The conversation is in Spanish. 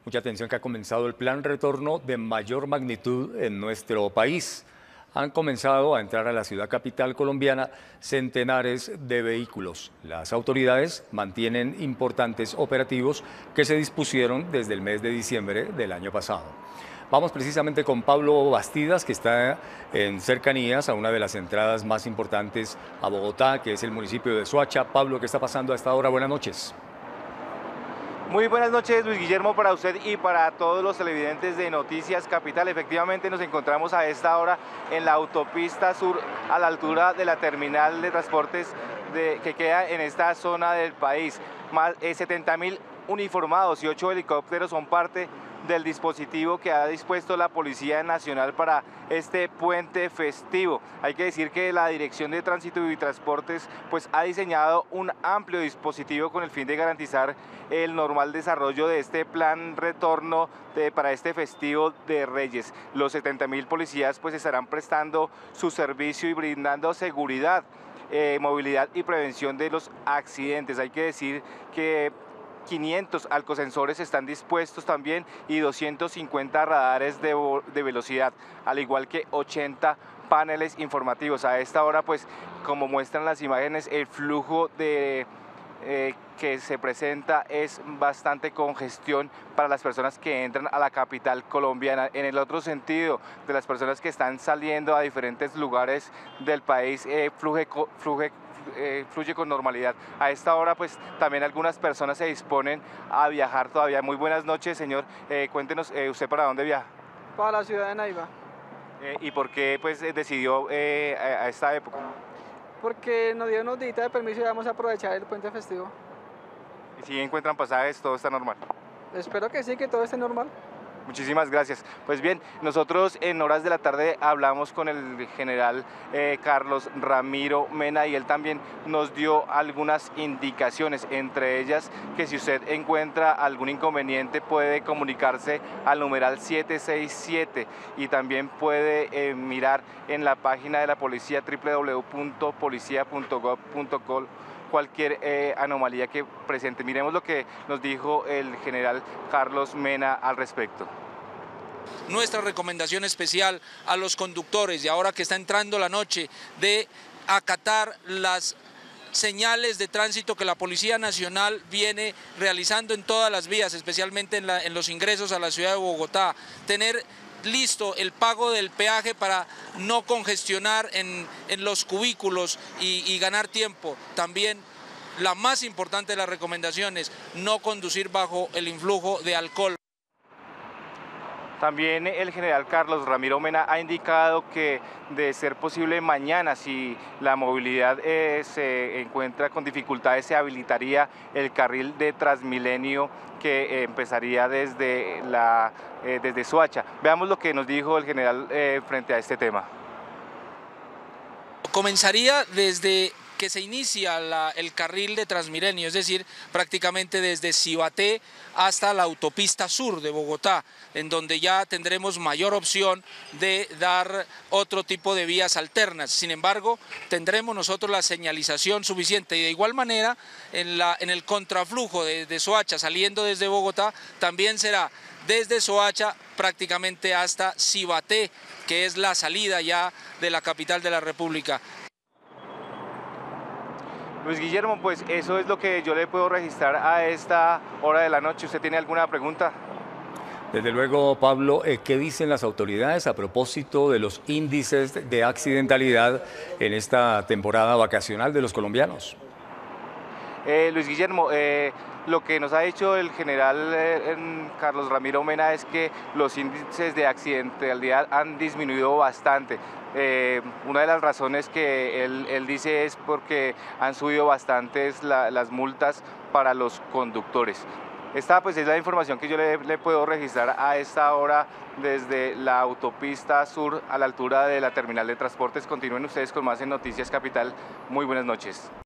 Mucha atención que ha comenzado el plan retorno de mayor magnitud en nuestro país. Han comenzado a entrar a la ciudad capital colombiana centenares de vehículos. Las autoridades mantienen importantes operativos que se dispusieron desde el mes de diciembre del año pasado. Vamos precisamente con Pablo Bastidas, que está en cercanías a una de las entradas más importantes a Bogotá, que es el municipio de Soacha. Pablo, ¿qué está pasando a esta hora? Buenas noches. Muy buenas noches, Luis Guillermo, para usted y para todos los televidentes de Noticias Capital. Efectivamente nos encontramos a esta hora en la autopista sur, a la altura de la terminal de transportes que queda en esta zona del país. Más 70.000 uniformados y 8 helicópteros son parte del dispositivo que ha dispuesto la Policía Nacional para este puente festivo. Hay que decir que la Dirección de Tránsito y Transportes pues ha diseñado un amplio dispositivo con el fin de garantizar el normal desarrollo de este plan retorno para este festivo de Reyes. Los 70.000 policías pues estarán prestando su servicio y brindando seguridad, movilidad y prevención de los accidentes. Hay que decir que 500 alcosensores están dispuestos también y 250 radares de velocidad, al igual que 80 paneles informativos. A esta hora, pues, como muestran las imágenes, el flujo que se presenta es bastante congestión para las personas que entran a la capital colombiana. En el otro sentido, de las personas que están saliendo a diferentes lugares del país, fluye con normalidad. A esta hora pues también algunas personas se disponen a viajar todavía. Muy buenas noches, señor. Cuéntenos, ¿usted para dónde viaja? Para la ciudad de Neiva. ¿Y por qué pues decidió a esta época? Porque nos dieron unos días de permiso y vamos a aprovechar el puente festivo. ¿Y si encuentran pasajes, todo está normal? Espero que sí, que todo esté normal. Muchísimas gracias. Pues bien, nosotros en horas de la tarde hablamos con el general Carlos Ramiro Mena y él también nos dio algunas indicaciones, entre ellas que si usted encuentra algún inconveniente puede comunicarse al numeral 767 y también puede mirar en la página de la policía www.policia.gov.co cualquier anomalía que presente. Miremos lo que nos dijo el general Carlos Mena al respecto. Nuestra recomendación especial a los conductores, y ahora que está entrando la noche, de acatar las señales de tránsito que la Policía Nacional viene realizando en todas las vías, especialmente en los ingresos a la ciudad de Bogotá, tener listo el pago del peaje para no congestionar en los cubículos y ganar tiempo. También la más importante de las recomendaciones, no conducir bajo el influjo de alcohol. También el general Carlos Ramiro Mena ha indicado que de ser posible mañana, si la movilidad se encuentra con dificultades, se habilitaría el carril de Transmilenio que empezaría desde Soacha. Veamos lo que nos dijo el general frente a este tema. Comenzaría desde que se inicia el carril de Transmilenio, es decir, prácticamente desde Cibaté hasta la autopista sur de Bogotá, en donde ya tendremos mayor opción de dar otro tipo de vías alternas. Sin embargo, tendremos nosotros la señalización suficiente y de igual manera en el contraflujo de Soacha saliendo desde Bogotá también será desde Soacha prácticamente hasta Cibaté, que es la salida ya de la capital de la República. Luis Guillermo, pues eso es lo que yo le puedo registrar a esta hora de la noche. ¿Usted tiene alguna pregunta? Desde luego, Pablo, ¿qué dicen las autoridades a propósito de los índices de accidentalidad en esta temporada vacacional de los colombianos? Luis Guillermo, lo que nos ha dicho el general Carlos Ramiro Mena es que los índices de accidentalidad han disminuido bastante. Una de las razones que él dice es porque han subido bastantes las multas para los conductores. Esta pues es la información que yo le puedo registrar a esta hora desde la autopista sur a la altura de la terminal de transportes. Continúen ustedes con más en Noticias Capital. Muy buenas noches.